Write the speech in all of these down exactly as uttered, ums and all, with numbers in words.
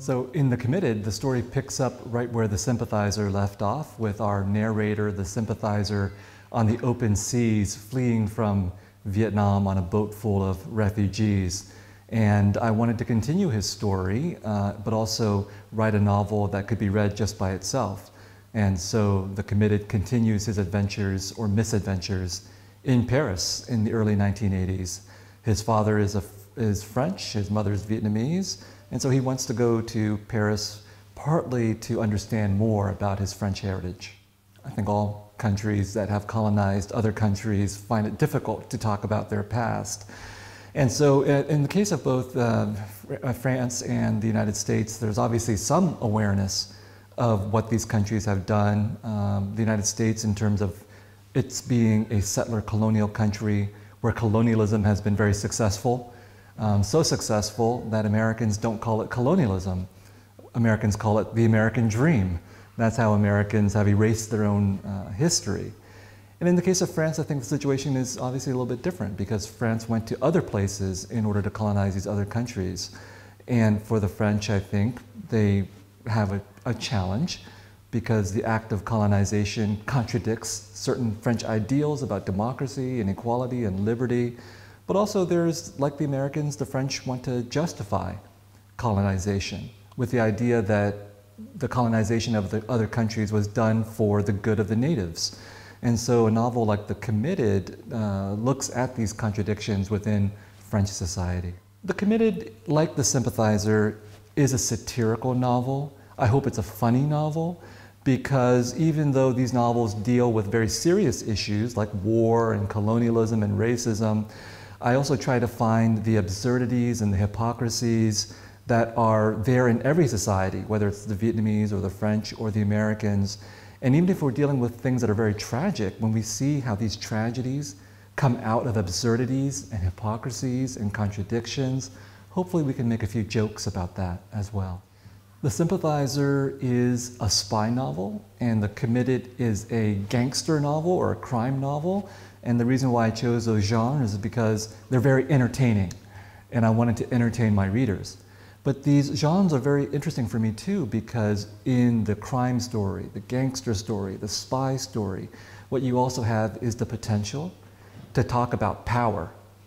So in The Committed, the story picks up right where The Sympathizer left off, with our narrator, the sympathizer, on the open seas, fleeing from Vietnam on a boat full of refugees. And I wanted to continue his story, uh, but also write a novel that could be read just by itself. And so The Committed continues his adventures or misadventures in Paris in the early nineteen eighties. His father is, a, is French, his mother is Vietnamese, and so he wants to go to Paris partly to understand more about his French heritage. I think all countries that have colonized other countries find it difficult to talk about their past. And so in the case of both uh, France and the United States, there's obviously some awareness of what these countries have done. Um, the United States, in terms of its being a settler colonial country where colonialism has been very successful, um, so successful that Americans don't call it colonialism. Americans call it the American dream. That's how Americans have erased their own uh, history. And in the case of France, I think the situation is obviously a little bit different, because France went to other places in order to colonize these other countries. And for the French, I think they have a, a challenge, because the act of colonization contradicts certain French ideals about democracy and equality and liberty. But also there's, like the Americans, the French want to justify colonization with the idea that the colonization of the other countries was done for the good of the natives. And so a novel like The Committed uh, looks at these contradictions within French society. The Committed, like The Sympathizer, is a satirical novel. I hope it's a funny novel, because even though these novels deal with very serious issues like war and colonialism and racism, I also try to find the absurdities and the hypocrisies that are there in every society, whether it's the Vietnamese or the French or the Americans. And even if we're dealing with things that are very tragic, when we see how these tragedies come out of absurdities and hypocrisies and contradictions, hopefully we can make a few jokes about that as well. The Sympathizer is a spy novel, and The Committed is a gangster novel or a crime novel. And the reason why I chose those genres is because they're very entertaining, and I wanted to entertain my readers. But these genres are very interesting for me too, because in the crime story, the gangster story, the spy story, what you also have is the potential to talk about power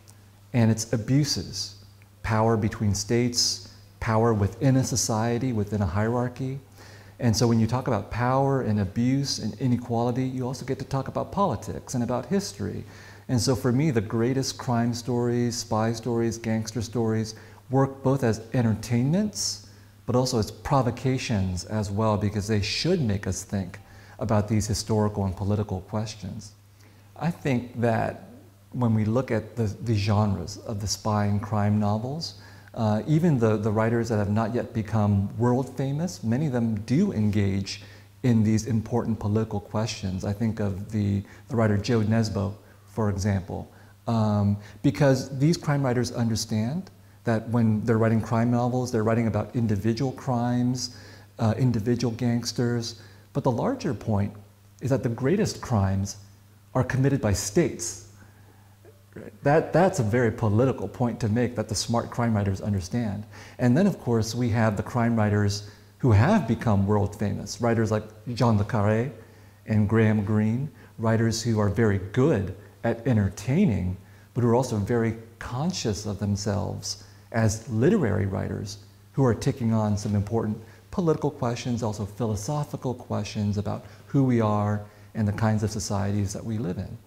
and its abuses. Power between states, power within a society, within a hierarchy. And so when you talk about power and abuse and inequality, you also get to talk about politics and about history. And so for me, the greatest crime stories, spy stories, gangster stories work both as entertainments, but also as provocations as well, because they should make us think about these historical and political questions. I think that when we look at the, the genres of the spy and crime novels, uh, even the, the writers that have not yet become world famous, many of them do engage in these important political questions. I think of the, the writer Joe Nesbo, for example, um, because these crime writers understand that when they're writing crime novels, they're writing about individual crimes, uh, individual gangsters. But the larger point is that the greatest crimes are committed by states. That, that's a very political point to make, that the smart crime writers understand. And then, of course, we have the crime writers who have become world famous, writers like John le Carré and Graham Greene, writers who are very good at entertaining, but who are also very conscious of themselves as literary writers who are taking on some important political questions, also philosophical questions about who we are and the kinds of societies that we live in.